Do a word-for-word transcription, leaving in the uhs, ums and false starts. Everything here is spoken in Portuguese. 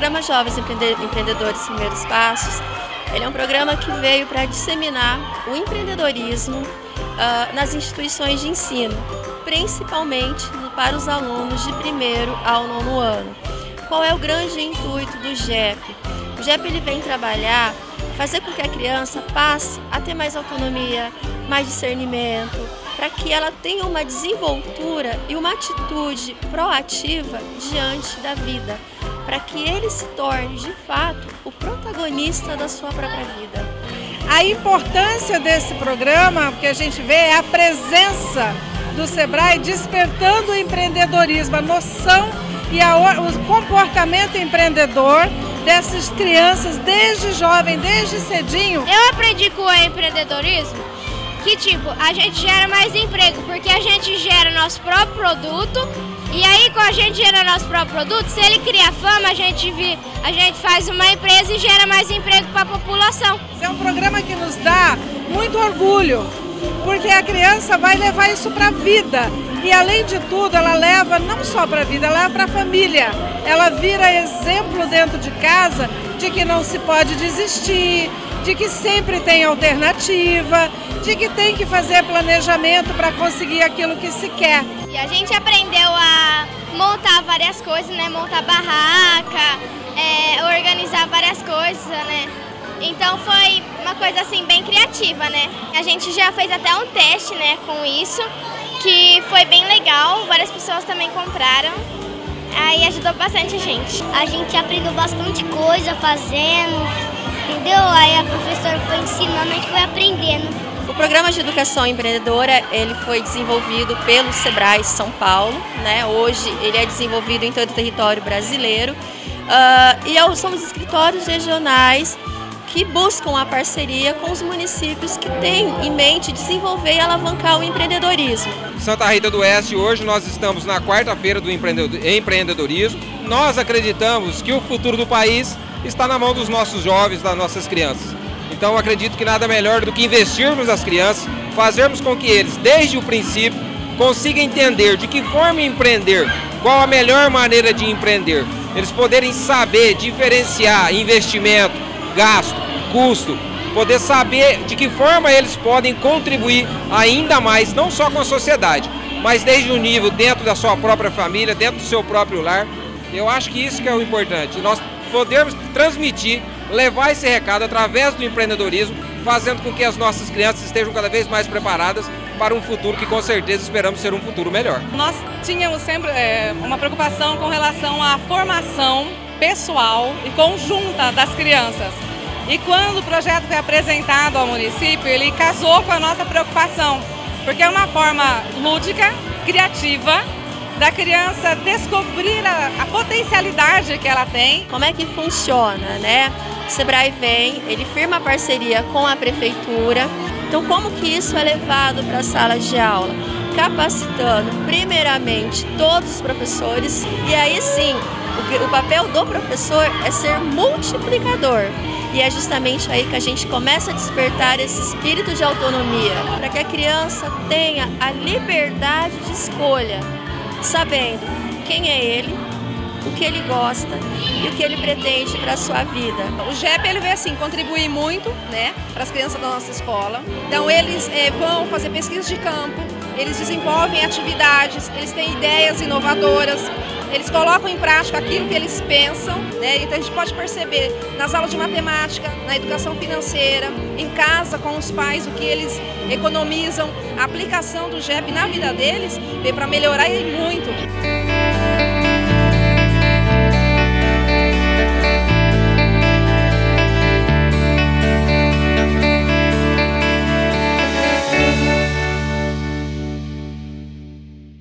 programa Jovens Empreendedores Primeiros Passos, ele é um programa que veio para disseminar o empreendedorismo uh, nas instituições de ensino, principalmente para os alunos de primeiro ao nono ano. Qual é o grande intuito do J E P? O J E P ele vem trabalhar, fazer com que a criança passe a ter mais autonomia, mais discernimento, para que ela tenha uma desenvoltura e uma atitude proativa diante da vida, para que ele se torne, de fato, o protagonista da sua própria vida. A importância desse programa, que a gente vê, é a presença do Sebrae despertando o empreendedorismo, a noção e a, o comportamento empreendedor dessas crianças desde jovem, desde cedinho. Eu aprendi com o empreendedorismo que, tipo, a gente gera mais emprego, porque a gente gera nosso próprio produto, e aí quando a gente gera nosso próprio produto, se ele cria fama, a gente, vi, a gente faz uma empresa e gera mais emprego para a população. Esse é um programa que nos dá muito orgulho, porque a criança vai levar isso para a vida. E além de tudo, ela leva não só para a vida, ela leva para a família. Ela vira exemplo dentro de casa de que não se pode desistir, de que sempre tem alternativa, de que tem que fazer planejamento para conseguir aquilo que se quer. E a gente aprendeu a montar várias coisas, né? Montar barraca, é, organizar várias coisas, né? Então foi uma coisa assim bem criativa, né? A gente já fez até um teste, né, com isso, que foi bem legal, várias pessoas também compraram, aí ajudou bastante a gente. A gente aprendeu bastante coisa fazendo, entendeu? Aí a professora foi ensinando, a gente foi aprendendo. O programa de educação empreendedora, ele foi desenvolvido pelo Sebrae São Paulo, né? Hoje ele é desenvolvido em todo o território brasileiro, uh, e somos escritórios regionais que buscam a parceria com os municípios que têm em mente desenvolver e alavancar o empreendedorismo. Santa Rita do Oeste, hoje nós estamos na quarta-feira do empreendedorismo. Nós acreditamos que o futuro do país está na mão dos nossos jovens, das nossas crianças. Então acredito que nada melhor do que investirmos nas crianças, fazermos com que eles, desde o princípio, consigam entender de que forma empreender, qual a melhor maneira de empreender. Eles poderem saber diferenciar investimento, gasto, custo, poder saber de que forma eles podem contribuir ainda mais, não só com a sociedade, mas desde o nível dentro da sua própria família, dentro do seu próprio lar. Eu acho que isso que é o importante, nós podermos transmitir, levar esse recado através do empreendedorismo, fazendo com que as nossas crianças estejam cada vez mais preparadas para um futuro que com certeza esperamos ser um futuro melhor. Nós tínhamos sempre é, uma preocupação com relação à formação pessoal e conjunta das crianças. E quando o projeto foi apresentado ao município, ele casou com a nossa preocupação, porque é uma forma lúdica, criativa, da criança descobrir a, a potencialidade que ela tem. Como é que funciona, né? O Sebrae vem, ele firma parceria com a prefeitura. Então, como que isso é levado para a sala de aula? Capacitando, primeiramente, todos os professores, e aí sim, o, o papel do professor é ser multiplicador. E é justamente aí que a gente começa a despertar esse espírito de autonomia, para que a criança tenha a liberdade de escolha, sabendo quem é ele, o que ele gosta e o que ele pretende para a sua vida. O J E P ele vem assim, contribuir muito, né, para as crianças da nossa escola. Então eles é, vão fazer pesquisas de campo, eles desenvolvem atividades, eles têm ideias inovadoras, eles colocam em prática aquilo que eles pensam, né? Então a gente pode perceber nas aulas de matemática, na educação financeira, em casa com os pais, o que eles economizam, a aplicação do J E P na vida deles veio para melhorar e muito.